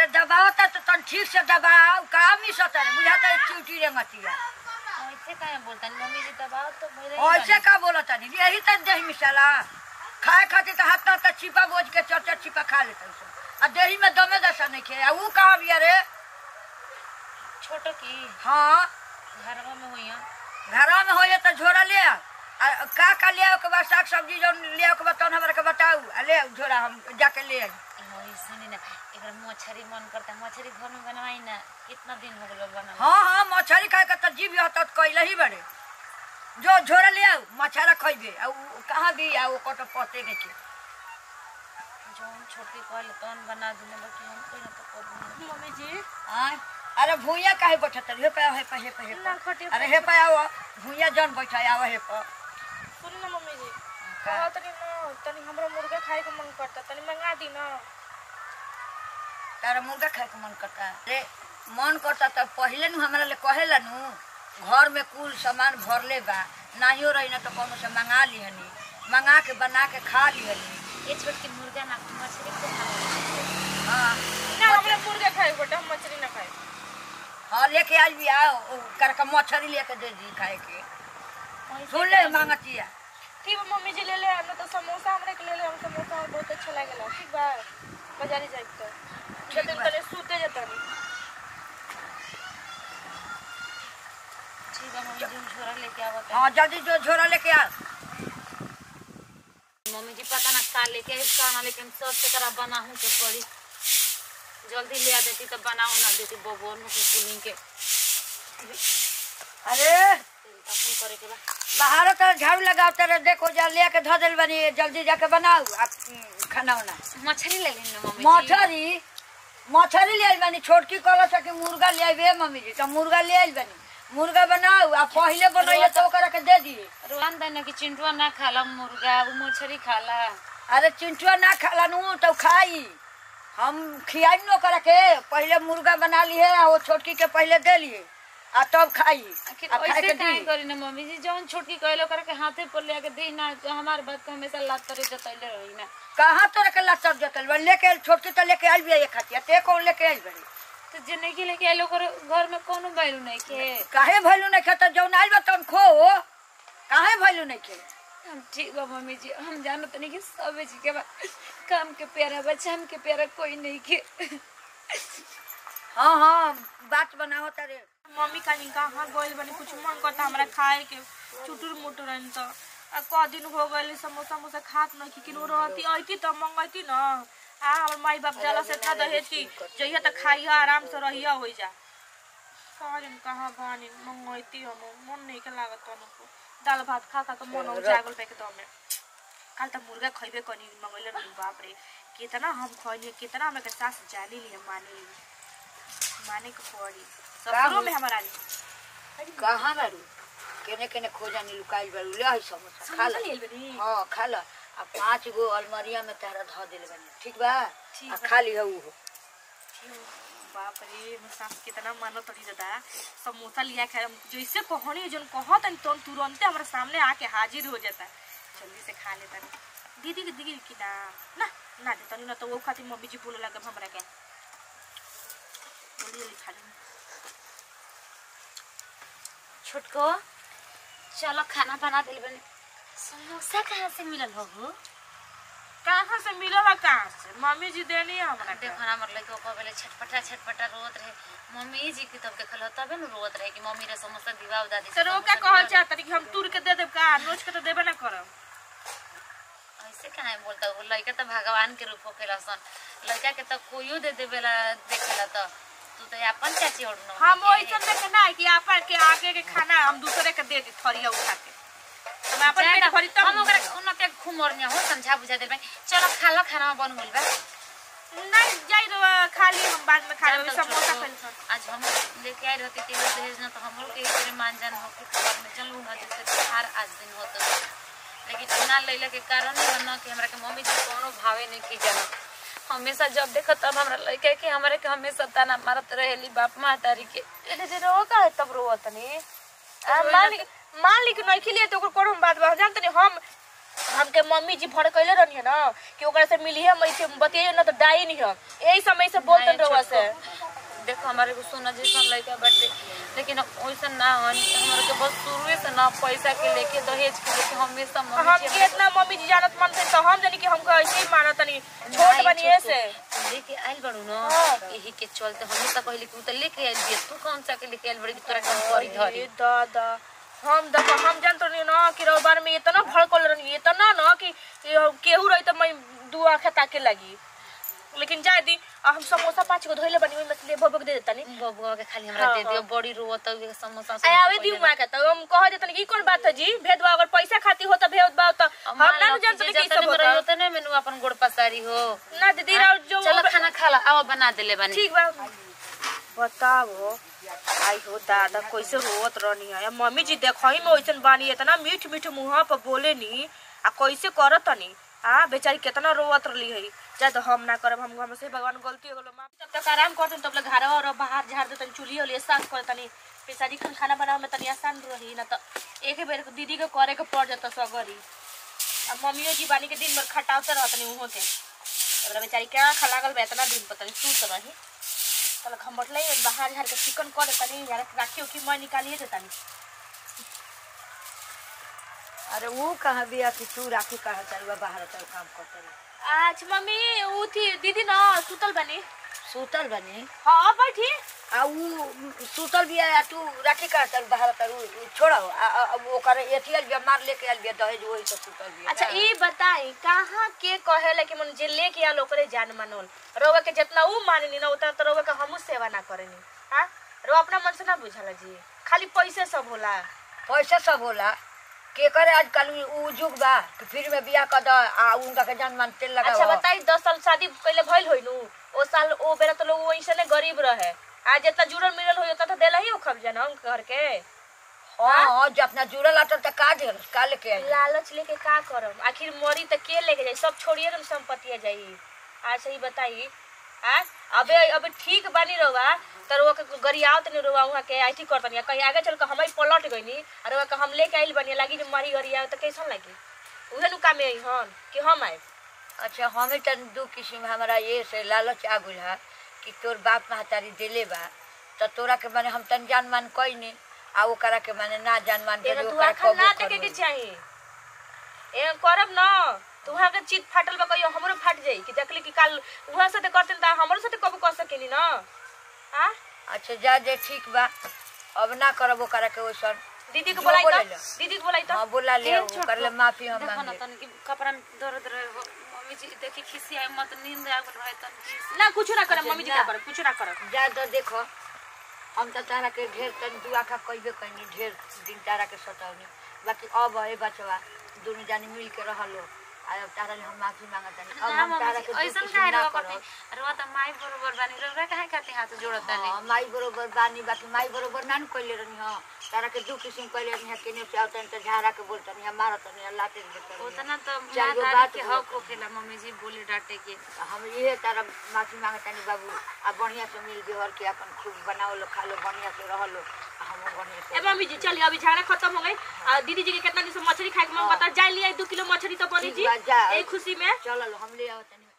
अरे दबावता तो तन ठीक से दबाओ का मिसता है बुझाता है चूटी रेंगतिया ऐसे काहे बोलता मम्मी जी दबाओ तो मेरे ऐसे का बोलता नहीं यही तो दही मिसाला खाए खातिर तो हाथ ना छिपा बोझ के चर छिपा खा लेता है आ दही में दमे दशा नहीं खे ऊ कहाँ भी अरे छोटो की हाँ घरवा में हुई घरवा में हो तो झोरा ले का ले के बाद साग सब्जी जो ले के बाद तन हमरा के बताऊ ले झोरा हम जाके ले आई सुनी ना एक मछली मन करता मछली घर में बनवाई ना कितना दिन हो गए बना हाँ मछली खाए का जीव हत कैले ही बड़े जो झोरा ले आओ मछरा खइबे कहाँ भी आओ तो पते नहीं के जो छोटी कहले तन बना दूँ बाकी हम कोई ना तो कर मम्मी जी हां अरे भुइया काहे बैठत हे पे हे पे हे पे अरे हे पे आओ भुइया जन बैठा आओ हे पे सुन ना मम्मी जी कहा तनी हमरा मुर्गा खाए के मन करता तनी मंगा दी ना तारा मुर्गा खाए के मन करता रे मन करता तो पहले नु हमरा ले कहेला नु घर में कुल सामान भरले बा नाहियो रही ना तो कोनो से मंगा लिहनी मंगा के बना के खा लिहनी ये छोट के मुर्गा ना मछली को हां ना हमरा मुर्गा खाए बेटा हम मछली ना खाए हाँ लेके आज भी आओ करके मछली लेके दे दी खाए के सुन ले मांगतिया ठीक है मम्मी जी ले ले हम तो समोसा हमरे के ले ले हम समोसा बहुत अच्छा लागेला ठीक बा बाजारी जाई तो जतन तले सूते जतन ठीक है मम्मी जी झोरा लेके आवत हां जल्दी जो झोरा लेके आ मम्मी जी पता ना का लेके इसका लेकिन सब से तरह बनाऊं के पड़ी जल्दी ले आ देती तो बनाओ ना देती बबोर में कुलिंग के अरे अपन करे के बाहर तो झाड़ू लगाते रहे देखो जा लेके ध देल बनी जल्दी जाके बनाओ खाना वाला मछली ले ली ना मम्मी मछली ले आई बनी छोटकी कहला था कि मुर्गा ले आइबे मम्मी जी तो मुर्गा ले आई बनी मुर्गा बनाओ आ पहले बनाइए तो ओकरा के दे दिए रोहन देना कि चिंटुआ ना खाला मुर्गा वो मछली खाला अरे चिंटुआ ना खाला नु तो खाई हम खियाई न ओकरा के पहले मुर्गा बना लिए वो छोटकी के पहले दे लिए आ तब खाई ऐसे काहे करी ना मम्मी जी जौन छोटकी कहलो करे के हाथे पर ले के दे ना हमार बात को हमेशा लात करे जतैले रही ना कहां तोरा के लात सब जतल लेके छोटकी तो लेके आई भी एक खातिया ते कौन लेके आई बड़ी तो जने के लेके आलो घर में कोनो वैल्यू नहीं के काहे वैल्यू नहीं के त जौन आइल बा तन खो काहे वैल्यू नहीं के हम ठीक बा मम्मी जी हम जानत नहीं कि सब जी के काम के प्यारा बच्चा हम के प्यारा कोई नहीं के हां बात बनाओ तारे मम्मी का कहाँ गइल बनी कुछ मन करता हमरा खाए के चुटुर मुटुर न तो क दिन हो गइल समोसा मोसा खात न कि किनो रहती आइती त मंगैती न आ हमर माई बाप जाला से था दहेज की जइया त खाइया आराम से रहिया होई जा कहन कहां बानी मंगैती हम मन नहीं के लागत तनको दाल भात खा खा के मन हो जागल पे के तो हमें काल त मुर्गा खइबे कनी मंगैले न बाप रे कितना हम खइनी कितना हमें के सास जानी ली माने के पड़ी ससुरो में हमारा ली कहां बारू केने केने खोजानी लुकाइल बारू ले आई समोसा खा ले हां खा ल आ 5 गो अलमारिया में तारा ध देले बनी ठीक बा आ खा ली हो बाप रे मैं सास कितना मानो तड़ी दादा समोसा लिया खाए जैसे कहनी जन कहत तो तुरंत हमारे सामने आके हाजिर हो जाता जल्दी से खा लेता दीदी के दिगी की ना ना ना देता ना तो वो खाती मम्मी जी बोले लगे हमरा के जल्दी जल्दी खा ले छोटको चलो खाना बना दिल बने समोसा कहाँ से मिलल हो कहाँ से मिलल है कहाँ से मम्मी जी देनी है हमरा देखो ना मतलब के ऊपर वाले छटपटा रोत रहे मम्मी जी की तब देखल तबे न रोत रहे कि मम्मी रे समोसा दिवाव दादी तो रोका कहल चाहत कि हम तुर के दे देब का नोच के तो देबे ना करब ऐसे काहे बोलता हो लड़का तो भगवान के रूप होखेला सन लड़का के तो कोइयो दे देवेला देखेला तो तू तो अपन चाची और न हम ओइसन देख ना कि अपन के आगे के खाना हम दूसरे के दे दी थरिया उठा के हम अपन पेट भरी तब हम ओकरा उन के खुमरनिया हो समझा बुझा देबे चलो खा लो खाना बन गइल बा नहीं जाई खाली हम बाद में खा लेब समोसा खा लेब आज हम लेके आई रहती तेल दहेज ना तो हम लोग के तेरे मान जान हो के खबर में चलू ना जैसे हर आज दिन होत लेकिन ना लैला के कारण ना कि हमरा के मम्मी जी कोनो भावे नहीं की जाना हमेशा जब देखो तब हमरा लड़के के हमरे के हमेशा ताना मारत रहेली बाप मातारी के दे रो का तब रोवत नहीं मान ली कि नहीं खिलिए तो कोनो बात बा जानत नहीं हम हमके मम्मी जी भड़ कैले रहनी है ना कि ओकरा से मिली है मैं बतिये ना तो डाई नहीं है यही समय से बोलते रहुआ से। देखो हमारे को सोना जैसा लड़का बाटे लेकिन वैसा ना हमारे के बस शुरू से ना पैसा के लेके दहेज के लेके हमेशा हम के इतना मम्मी जी जानत मानते तो हम जानी कि हमको ऐसे ही मानत नहीं छोट बनिए से लेके आइल बड़ू ना यही के चलते हमें तो कहली कि तो लेके आइल बिया तू कौन सा के लेके आइल बड़ी तोरा काम करी धरी दादा हम देखो हम जानत नहीं ना कि रोबार में इतना भड़कल रहनी इतना ना कि केहू रही तो मैं दू आंखें ताके लगी लेकिन जाए दी हम समोसा 5 गो धोइले बनी मछली बबक दे देता नहीं बबुआ के खाली हमरा दे दियो बड़ी रोत समोसा आवे दी हुआ के तो हम कह देतन की कौन बात है जी भेदभाव अगर पैसा खाती हो तो भेदभाव तो हम ना जानते कि सब होता नहीं मेनू अपन गोड़ पसारी हो ना दीदी राव जो चलो खाना खा ला आओ बना देले बानी ठीक बा बताओ आई हो दादा कैसे रोत रहनी है मम्मी जी देखई में ओइसन बानी इतना मीठ मीठ मुंह पर बोले नी आ कैसे करत तनी आ बेचारी कितना रोवत रही है जा तो हम ना करब हमसे भगवान गलती हो गेलो माफ तब तक आराम करते तब तक घर और बाहर झाड़ दे तनी चूल्ही होली साफ कर तनी बेचारी खाना बनावे में तनी आसान रही ना तो एक बेर दीदी के करे के पड़ जाता सगरी अब मम्मियों जी बानी के दिन भर खटावते रहतनी उहो के एबरा बेचारी क्या खा लागल बा इतना दिन पता नहीं सूत रही चल हम बैठले बाहर झाड़ के चिकन कर तनी यार राखियो कि मैं निकालिए दे तनी अरे वो कहाँ बिया कि तू राखी कहाँ चल बाहर चल काम करते आज मम्मी ऊ थी दीदी ना सुतल बनी हाँ बैठी आ वो सुतल बिया या तू राखी कहाँ चल बाहर चल छोड़ा वो करे एथियल बिया मार लेके आल बिया दहेज वही तो सुतल बिया। अच्छा ये बताई कहाँ के कहेला कि मन जे लेके आल ओकरे जान मानोल रोवा के जितना ऊ मानेनी ना उतना तो रोवा के हमहू सेवा ना करेनी हां रो अपना मन से ना बुझाला जी खाली पैसे सब होला के करे आजकल उ जुग बा कि फिर में बियाह कर द आ उनका के जान मान तेल लगा। अच्छा बताई 10 साल शादी पहले भइल होई नु ओ साल ओ बेरा तो लोग वैसे ने गरीब रहे आज जितना जुड़ल मिलल होई उतना तो देला ही खब जना घर के हां जितना जुड़ल आटल त का देल का लेके आई लालच लेके का करम आखिर मरी त के लेके जाई सब छोड़िए के संपत्ति जाई आज सही बताई हां अबे ठीक बानी रवा तरवा के गरियाव तनी रवा वहां के आईटी करतनी कहीं आगे चल के हमई पलट गईनी अरे वा हम लेके आइल बनी लागी जे मारी गरियाव त कैसन लागी उहे नु काम आई हन कि हम आए। अच्छा हमें तन दो किस्म हमरा ये से लालच आ गइल है कि तोर बाप महतारी देले बा त तोरा के माने हम तन जान मान कइने आ ओकरा के माने ना जान मान के ओकरा को ना देखे के चाहिए ए करब ना तो वहां के चित फाटल बा कहियो हमरो फाट जाई कि देखली कि काल वहां से करते त हमरो साथे कब कर सकेनी ना हां। अच्छा जा जे ठीक बा अब ना करबो करे के ओसन दीदी को बोलाई तो हां बोला ले कर ले माफी हम देखो ना तन कि कपड़ा में दर्द रहे मम्मी जी देखी खिसी आई मत नींद आ गल रहे तन ना कुछ ना करे मम्मी जी का करे कुछ ना करे जा तो देखो हम त तारा के ढेर तन दुआ का कइबे कइनी ढेर दिन तारा के सतावनी बाकी अब ए बचवा दोनों जानी मिल के रहलो आय तारा ले हम माफी मांगतानी अब हम तारा के ऐसा काहे रो करते अरे त माई बरोबर बानी रे काहे खाती हाथ जोड़ता नहीं हां माई बरोबर बानी बाकी माई बरोबर नान कइले रहनी हां तारा के दो किस्म कइले रहनी केने से आवतन त झारा के बोलतनी हम मारतनी लाते देते उतना तो चलो बात के हक होखेला मम्मी जी बोले डांटे के हम ये तारा माफी मांगतानी बाबू आ बढ़िया से मिल के और के अपन खूब बनाओ लो खा लो बढ़िया से रह लो हम बढ़िया से। ए मम्मी जी चलिए अभी झाड़ा खत्म हो गई आ दीदी जी के कितना दिन से मछली खाए के मन बता जाई लिया 2 किलो मछली तो बनी जी ए खुशी में चलो हम ले आओ तनी।